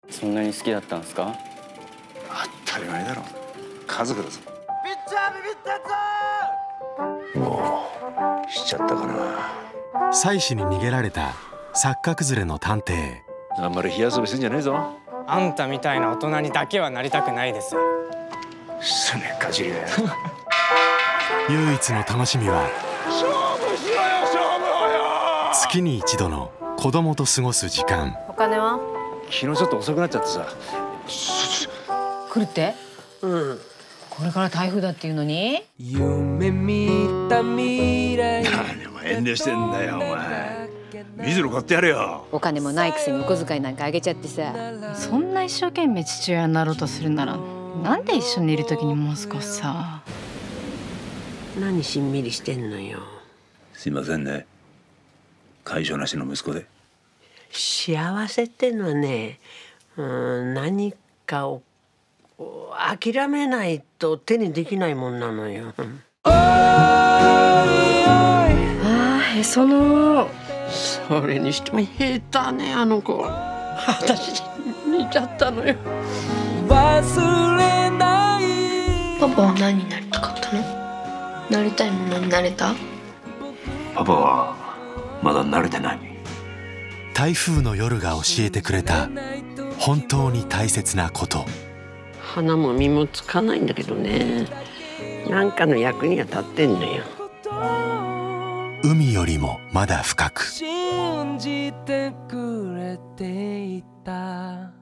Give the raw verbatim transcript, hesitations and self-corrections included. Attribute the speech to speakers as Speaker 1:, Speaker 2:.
Speaker 1: そんなに好きだったんですか？
Speaker 2: 当たり前だろ、家族だぞ。
Speaker 3: ピッチャービビったやつ。
Speaker 2: もうしちゃったかな。
Speaker 4: 妻子に逃げられた作家崩れの探偵。
Speaker 2: あんまり火遊びすんじゃねえぞ。
Speaker 5: あんたみたいな大人にだけはなりたくないです。
Speaker 2: すねかじりがや。
Speaker 4: 唯一の楽しみは
Speaker 2: 勝負しろよ、勝負をよ。
Speaker 4: 月に一度の子供と過ごす時間。
Speaker 6: お金は？
Speaker 2: 昨日ちょっと遅くなっちゃってさ。
Speaker 6: 来るって？
Speaker 7: うん。
Speaker 6: これから台風だっていうのに？
Speaker 7: 夢見た未来。
Speaker 2: 何お前遠慮してんだよ、お前。水野買ってやれよ。
Speaker 6: お金もないくせにお小遣いなんかあげちゃってさ。
Speaker 8: そんな一生懸命父親になろうとするならなんで一緒にいる時にもう少しさ。
Speaker 7: 何しんみりしてんのよ。
Speaker 2: すいませんね、解消なしの息子で。
Speaker 7: 幸せってのはね、うん、何かを諦めないと手にできないもんなのよ。
Speaker 8: ああ、へその。
Speaker 7: それにしても下手ね、あの子。私似ちゃったのよ。忘れない。
Speaker 9: パパは何になりたかったの？なりたいものになれた？
Speaker 2: パパはまだ慣れてない。
Speaker 4: 台風の夜が教えてくれた本当に大切なこと。
Speaker 7: 花も実もつかないんだけどね、なんかの役には立ってんのよ。
Speaker 4: 海よりもまだ深く。
Speaker 7: 信じてくれていた。